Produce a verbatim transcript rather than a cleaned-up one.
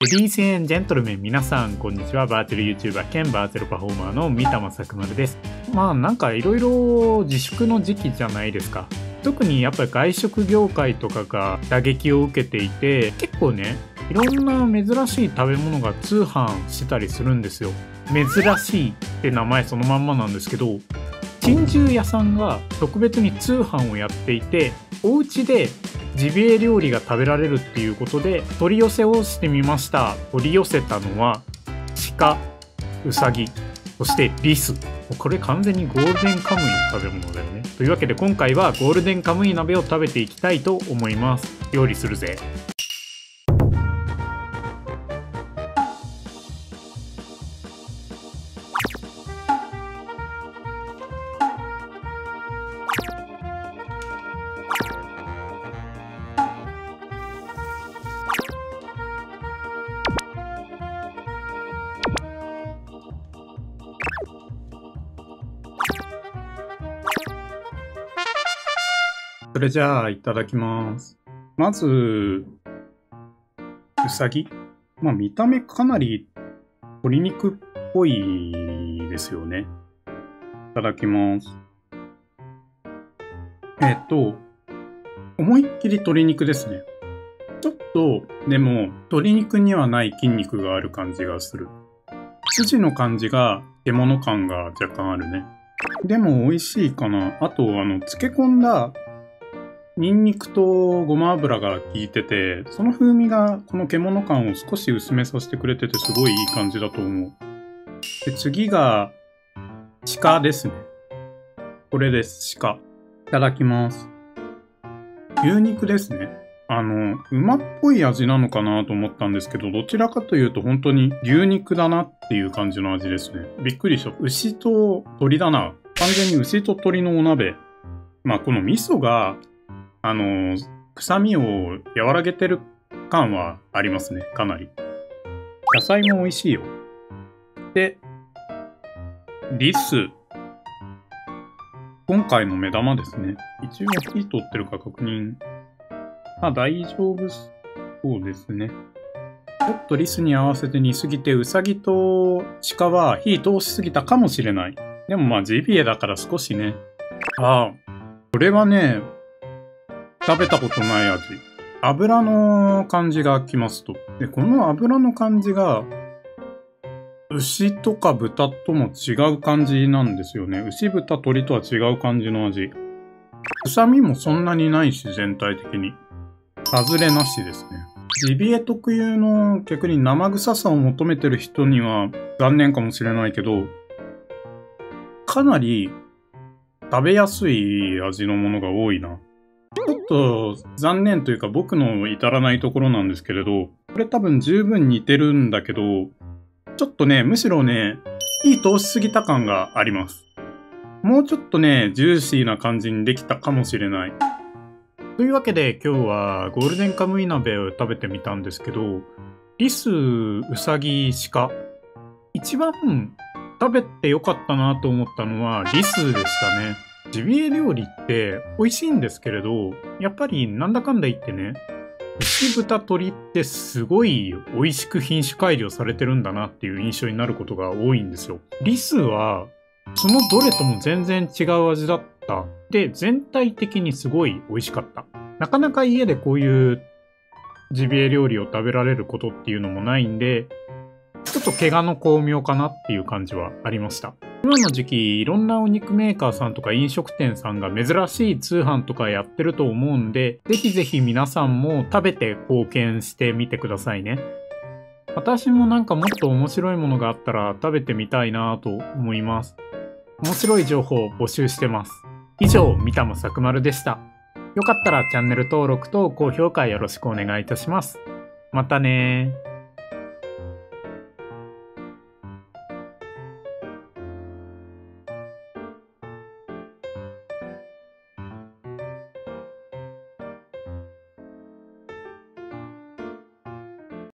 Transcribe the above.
レディースエンジェントルメン皆さんこんにちは。バーチャル YouTuber 兼バーチャルパフォーマーの三玉作丸です。まあなんかいろいろ自粛の時期じゃないですか。特にやっぱり外食業界とかが打撃を受けていて、結構ねいろんな珍しい食べ物が通販してたりするんですよ。珍しいって名前そのまんまなんですけど、珍獣屋さんが特別に通販をやっていて、お家でジビエ料理が食べられるっていうことで取り寄せをしてみました。取り寄せたのは鹿、ウサギ、そしてリス。これ完全にゴールデンカムイの食べ物だよね。というわけで今回はゴールデンカムイ鍋を食べていきたいと思います。料理するぜ。それじゃあいただきます。まずうさぎ、まあ見た目かなり鶏肉っぽいですよね。いただきます。えっと思いっきり鶏肉ですね。ちょっとでも鶏肉にはない筋肉がある感じがする。筋の感じが獣感が若干あるね。でも美味しいかな。あとあの漬け込んだニンニクとごま油が効いてて、その風味がこの獣感を少し薄めさせてくれててすごいいい感じだと思う。で、次が鹿ですね。これです、鹿。いただきます。牛肉ですね。あの、馬っぽい味なのかなと思ったんですけど、どちらかというと本当に牛肉だなっていう感じの味ですね。びっくりした。牛と鶏だな。完全に牛と鶏のお鍋。まあこの味噌があの、臭みを和らげてる感はありますね、かなり。野菜も美味しいよ。で、リス。今回の目玉ですね。一応火通ってるか確認。あ、大丈夫そうですね。ちょっとリスに合わせて煮すぎて、ウサギと鹿は火通しすぎたかもしれない。でもまあジビエだから少しね。ああ、これはね、食べたことない味。油の感じがきますと。で、この油の感じが、牛とか豚とも違う感じなんですよね。牛、豚、鶏とは違う感じの味。臭みもそんなにないし、全体的に。外れなしですね。ジビエ特有の逆に生臭さを求めてる人には残念かもしれないけど、かなり食べやすい味のものが多いな。ちょっと残念というか僕の至らないところなんですけれど、これ多分十分似てるんだけど、ちょっとね、むしろね、火通しすぎた感があります。もうちょっとね、ジューシーな感じにできたかもしれない。というわけで今日はゴールデンカムイ鍋を食べてみたんですけど、リス、ウサギ、鹿。一番食べてよかったなと思ったのはリスでしたね。ジビエ料理って美味しいんですけれど、やっぱりなんだかんだ言ってね、牛、豚、鶏ってすごい美味しく品種改良されてるんだなっていう印象になることが多いんですよ。リスはそのどれとも全然違う味だった。で、全体的にすごい美味しかった。なかなか家でこういうジビエ料理を食べられることっていうのもないんで、ちょっと怪我の巧妙かなっていう感じはありました。今の時期いろんなお肉メーカーさんとか飲食店さんが珍しい通販とかやってると思うんで、ぜひぜひ皆さんも食べて貢献してみてくださいね。私もなんかもっと面白いものがあったら食べてみたいなと思います。面白い情報を募集してます。以上、三玉作丸でした。よかったらチャンネル登録と高評価よろしくお願いいたします。またねー。